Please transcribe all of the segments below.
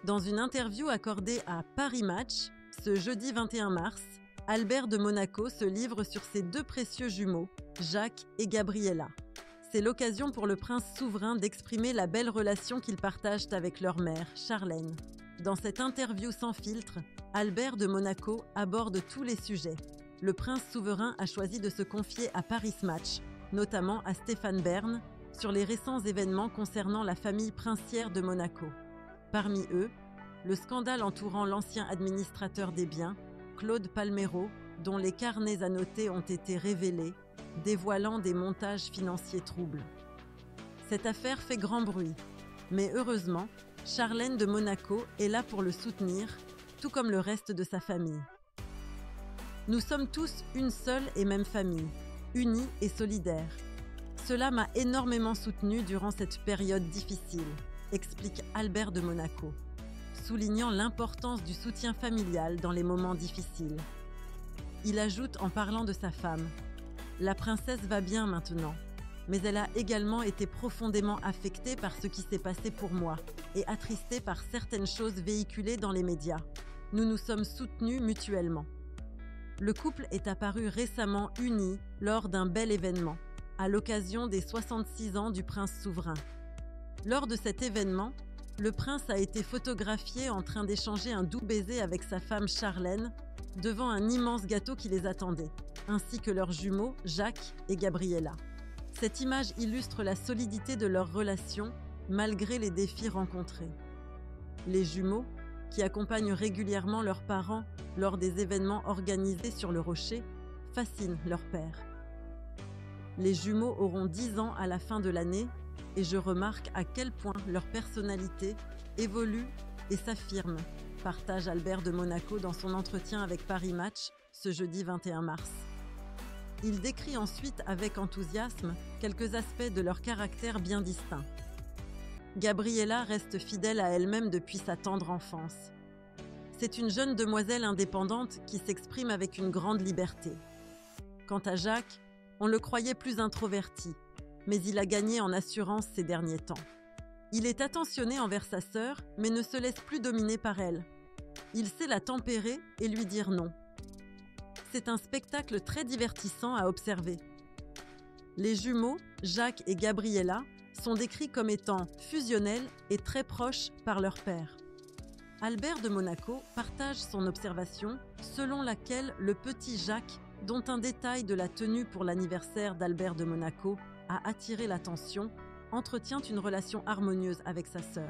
Dans une interview accordée à Paris Match, ce jeudi 21 mars, Albert de Monaco se livre sur ses deux précieux jumeaux, Jacques et Gabriella. C'est l'occasion pour le prince souverain d'exprimer la belle relation qu'ils partagent avec leur mère, Charlène. Dans cette interview sans filtre, Albert de Monaco aborde tous les sujets. Le prince souverain a choisi de se confier à Paris Match, notamment à Stéphane Bern, sur les récents événements concernant la famille princière de Monaco. Parmi eux, le scandale entourant l'ancien administrateur des biens, Claude Palmero, dont les carnets annotés ont été révélés, dévoilant des montages financiers troubles. Cette affaire fait grand bruit, mais heureusement, Charlène de Monaco est là pour le soutenir, tout comme le reste de sa famille. Nous sommes tous une seule et même famille, unis et solidaires. Cela m'a énormément soutenue durant cette période difficile, explique Albert de Monaco, soulignant l'importance du soutien familial dans les moments difficiles. Il ajoute en parlant de sa femme: « La princesse va bien maintenant, mais elle a également été profondément affectée par ce qui s'est passé pour moi et attristée par certaines choses véhiculées dans les médias. Nous nous sommes soutenus mutuellement. » Le couple est apparu récemment uni lors d'un bel événement, à l'occasion des 66 ans du prince souverain. Lors de cet événement, le prince a été photographié en train d'échanger un doux baiser avec sa femme Charlène devant un immense gâteau qui les attendait, ainsi que leurs jumeaux Jacques et Gabriella. Cette image illustre la solidité de leur relation malgré les défis rencontrés. Les jumeaux, qui accompagnent régulièrement leurs parents lors des événements organisés sur le rocher, fascinent leur père. Les jumeaux auront 10 ans à la fin de l'année et je remarque à quel point leur personnalité évolue et s'affirme, partage Albert de Monaco dans son entretien avec Paris Match ce jeudi 21 mars. Il décrit ensuite avec enthousiasme quelques aspects de leur caractère bien distincts. Gabriella reste fidèle à elle-même depuis sa tendre enfance. C'est une jeune demoiselle indépendante qui s'exprime avec une grande liberté. Quant à Jacques, on le croyait plus introverti, mais il a gagné en assurance ces derniers temps. Il est attentionné envers sa sœur, mais ne se laisse plus dominer par elle. Il sait la tempérer et lui dire non. C'est un spectacle très divertissant à observer. Les jumeaux, Jacques et Gabriella, sont décrits comme étant fusionnels et très proches par leur père. Albert de Monaco partage son observation selon laquelle le petit Jacques, dont un détail de la tenue pour l'anniversaire d'Albert de Monaco a attiré l'attention, entretient une relation harmonieuse avec sa sœur.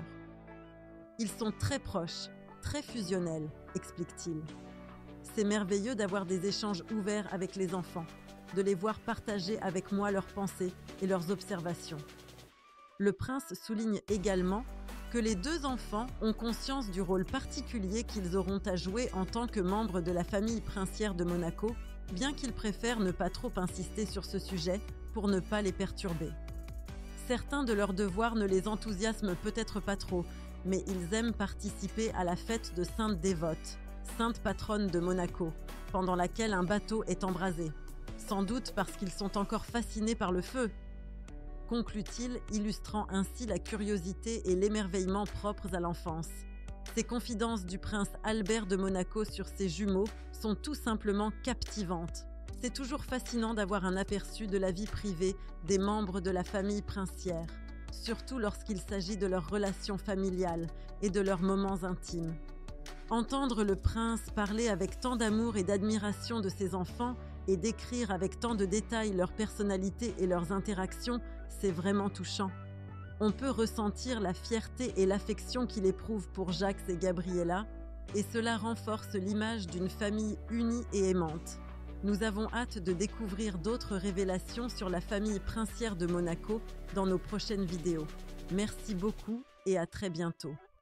Ils sont très proches, très fusionnels, explique-t-il. C'est merveilleux d'avoir des échanges ouverts avec les enfants, de les voir partager avec moi leurs pensées et leurs observations. Le prince souligne également que les deux enfants ont conscience du rôle particulier qu'ils auront à jouer en tant que membres de la famille princière de Monaco, bien qu'ils préfèrent ne pas trop insister sur ce sujet pour ne pas les perturber. Certains de leurs devoirs ne les enthousiasment peut-être pas trop, mais ils aiment participer à la fête de Sainte Dévote, sainte patronne de Monaco, pendant laquelle un bateau est embrasé, sans doute parce qu'ils sont encore fascinés par le feu, conclut-il, illustrant ainsi la curiosité et l'émerveillement propres à l'enfance. Ces confidences du prince Albert de Monaco sur ses jumeaux sont tout simplement captivantes. C'est toujours fascinant d'avoir un aperçu de la vie privée des membres de la famille princière, surtout lorsqu'il s'agit de leurs relations familiales et de leurs moments intimes. Entendre le prince parler avec tant d'amour et d'admiration de ses enfants et décrire avec tant de détails leur personnalité et leurs interactions, c'est vraiment touchant. On peut ressentir la fierté et l'affection qu'il éprouve pour Jacques et Gabriella, et cela renforce l'image d'une famille unie et aimante. Nous avons hâte de découvrir d'autres révélations sur la famille princière de Monaco dans nos prochaines vidéos. Merci beaucoup et à très bientôt.